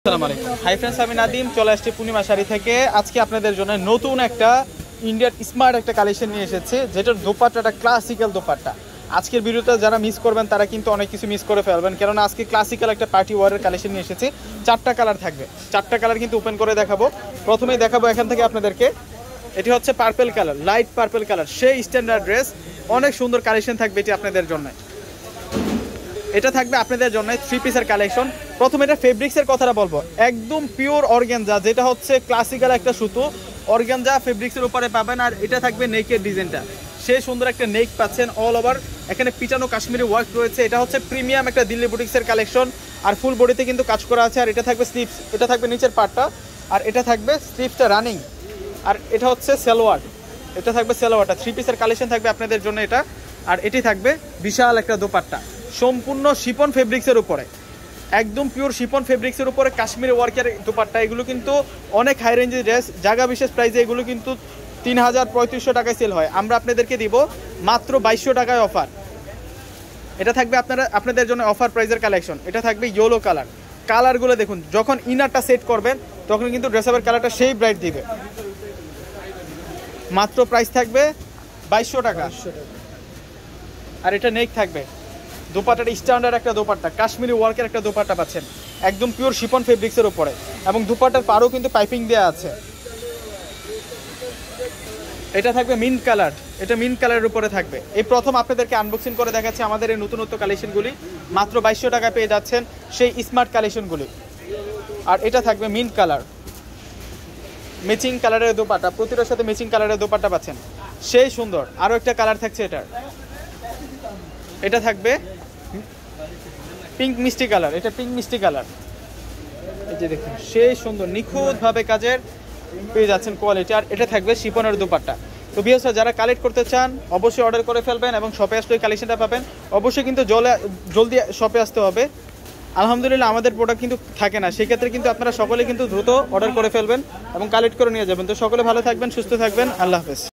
আসসালামু আলাইকুম। Hi friends, আমি নাদিম, চলে আসছি পূর্ণিমা শাড়ি থেকে। আজকে আপনাদের জন্য নতুন একটা ইন্ডিয়ান স্মার্ট একটা কালেকশন নিয়ে এসেছে, যেটার দোপাট্টাটা ক্লাসিক্যাল দোপাট্টা। আজকের ভিডিওটা যারা মিস করবেন তারা কিন্তু অনেক কিছু মিস করে ফেলবেন, কেননা আজকে ক্লাসিক্যাল একটা পার্টি ওয়ারের কালেকশন নিয়ে এসেছে। 4টা কালার থাকবে, 4টা কালার কিন্তু ওপেন করে দেখাবো। প্রথমেই দেখাবো এখান থেকে আপনাদেরকে, এটি হচ্ছে purple colour, light purple colour, সেই স্ট্যান্ডার্ড ড্রেস, অনেক সুন্দর কালেকশন থাকবে এটি আপনাদের জন্য। এটা থাকবে আপনাদের জন্য 3 পিসের কালেকশন। প্রথমে এটা ফেব্রিক্সের কথাটা বলবো, একদম পিওর অর্গানজা, যেটা হচ্ছে ক্লাসিক্যাল একটা সুতো অর্গানজা ফেব্রিক্সের উপরে পাবেন। আর এটা থাকবে নেকের ডিজাইনটা, সেই সুন্দর একটা নেক পাচ্ছেন অল ওভার। এখানে পিটানো কাশ্মীরি ওয়ার্ক রয়েছে। এটা হচ্ছে প্রিমিয়াম একটা দিল্লি বুটিক্সের কালেকশন, আর ফুল বডিতে কিন্তু কাজ করা আছে। আর এটা থাকবে স্লিভস, এটা থাকবে নিচের পার্টটা, আর এটা থাকবে স্লিভসটা রানিং। আর এটা হচ্ছে সালোয়ার, এটা থাকবে সালোয়ারটা। 3 পিসের কালেকশন থাকবে আপনাদের জন্য এটা। আর এটি থাকবে বিশাল একটা দোপাট্টা, সম্পূর্ণ শিপন ফেব্রিক্সের উপরে, একদম পিওর শিপন ফেব্রিক্সের উপরে কাশ্মীরি ওয়ার্কের দোপাট্টা। এগুলো কিন্তু অনেক হাই রেঞ্জের ড্রেস, জায়গা বিশেষ প্রাইসে এগুলো কিন্তু 3000-3500 টাকায় সেল হয়। আমরা আপনাদেরকে দিব মাত্র 2200 টাকায় অফার। এটা থাকবে আপনাদের জন্য অফার প্রাইসের কালেকশন। এটা থাকবে ইয়েলো কালার, কালারগুলো দেখুন, যখন ইনারটা সেট করবেন তখন কিন্তু ড্রেসআপের কালারটা সেই ব্রাইট দিবে। মাত্র প্রাইস থাকবে 2200 টাকা। আর এটা নেক থাকবে, দোপাট্টাটা স্ট্যান্ডার্ড একটা দোপাট্টা, কাশ্মীরি ওয়ার্কের একটা দোপাট্টা পাচ্ছেন, একদম পিওর শিপন ফেব্রিক্সের উপরে, এবং দোপাট্টার পাড়ও কিন্তু পাইপিং দেওয়া আছে। এটা থাকবে মিন্ট কালার, এটা মিন্ট কালারের উপরে থাকবে। এই প্রথম আপনাদেরকে আনবক্সিং করে দেখাচ্ছি আমাদের এই নতুনত্ব কালেকশনগুলি। মাত্র 2200 টাকায় পেয়ে যাচ্ছেন সেই স্মার্ট কালেকশনগুলি। আর এটা থাকবে মিন্ট কালার, ম্যাচিং কালারের দোপাট্টা, প্রতিটার সাথে ম্যাচিং কালারের দোপাট্টা পাচ্ছেন, সেই সুন্দর। আরও একটা কালার থাকছে এটার, এটা থাকবে পিঙ্ক মিষ্টি কালার, এটা পিঙ্ক মিষ্টি কালার। এই যে দেখুন, সেই সুন্দর নিখুঁতভাবে কাজের পেয়ে যাচ্ছেন কোয়ালিটি। আর এটা থাকবে শিপনের দোপাট্টা। তো ভিউয়ার্স, যারা কালেক্ট করতে চান অবশ্যই অর্ডার করে ফেলবেন, এবং শপে আসলে এই কালেকশনটা পাবেন। অবশ্যই কিন্তু জলদি শপে আসতে হবে। আলহামদুলিল্লাহ আমাদের প্রোডাক্ট কিন্তু থাকে না, সেক্ষেত্রে কিন্তু আপনারা সকলে কিন্তু দ্রুত অর্ডার করে ফেলবেন এবং কালেক্ট করে নিয়ে যাবেন। তো সকলে ভালো থাকবেন, সুস্থ থাকবেন, আল্লাহ হাফেজ।